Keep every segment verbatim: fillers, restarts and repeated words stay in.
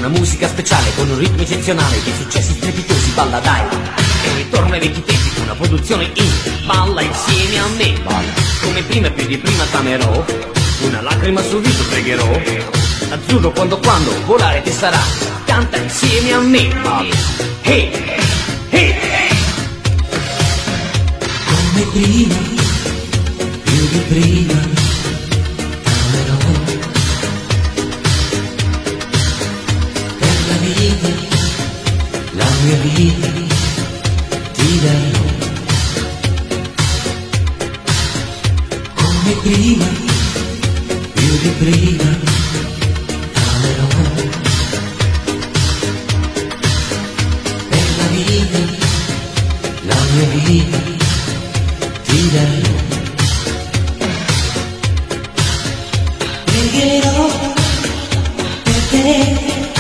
una musica speciale con un ritmo eccezionale, di successi strepitosi, balla dai. E ritorno ai vecchi tempi, una produzione in, balla insieme a me. Balla. Come prima, più di prima t'amerò, una lacrima sul viso pregherò. Azzurro quando quando volare ti sarà, canta insieme a me. Balla. Hey, hey, hey. Come prima, più di prima t'amerò. Per la vita, la mia vita ti darò. Come prima, più di prima t'amerò. Per la vita, la mia vita ti darò. Pregherò per te,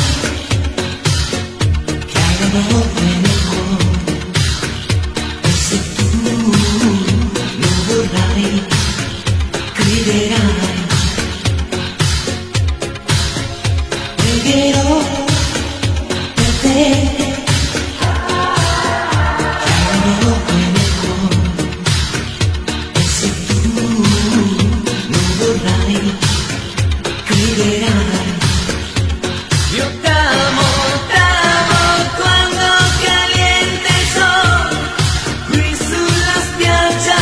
che hai l'amore nel cuore, e se tu lo vorrai, griderai. Pregherò per te, che hai l'amore nel cuore, e se tu lo vorrai, griderai. Io t'amo, t'amo quando caliente il sole qui sulla spiaggia.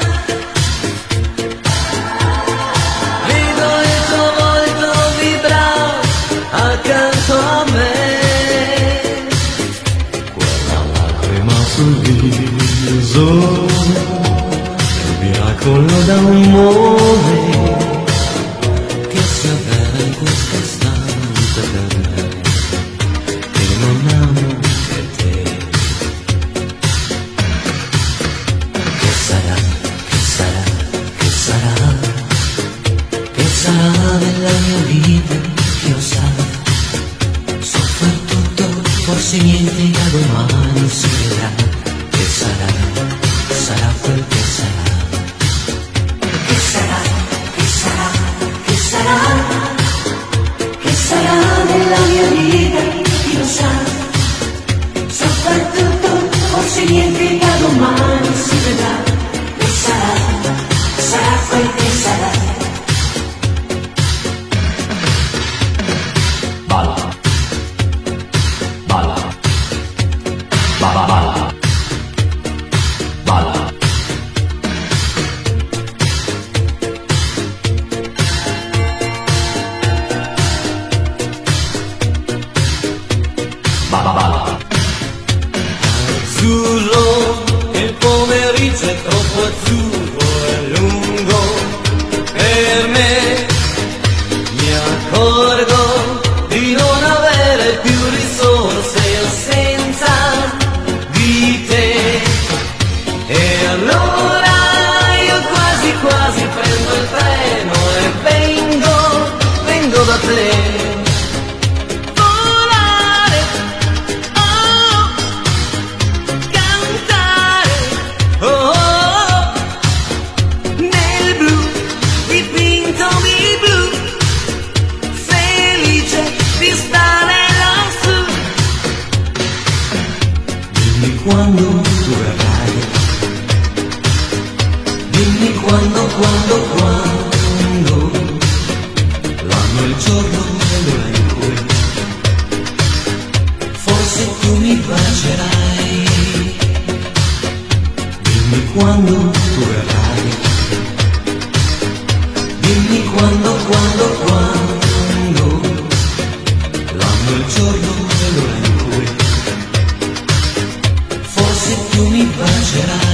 Vedo il tuo volto vibrare accanto a me. Quella lacrima sul viso, il miracolo d'amore Che si avvera in questo istante per me, che non amo che te. Che sarà, che sarà, che sarà, che sarà della mia vita, Dio sa. So far tutto, forse niente da domani si vedrà. Che sarà, sarà quel che sarà. Che sarà, che sarà, che sarà, che sarà nella mia vita, Dio sa. So far tutto, forse niente da domani si vedrà. Che sarà, sarà quel che sarà. Balla, balla, balla, balla, balla. Balla, balla. azzurro, e il pomeriggio è troppo azzurro e lungo per me. Mi accorgo di non avere più risorse senza di te, e allora io quasi quasi prendo il treno e vengo, vengo da te. Volare, oh, cantare, oh, oh, nel blu, dipinto di blu, felice di stare lassù. Dimmi quando tu verrai, dimmi quando, quando, quando, l'anno e il giorno e l'ora in cui forse tu mi bacerai. Dimmi quando tu verrai, dimmi quando, quando, quando, l'anno e il giorno e l'ora in cui forse tu mi bacerai.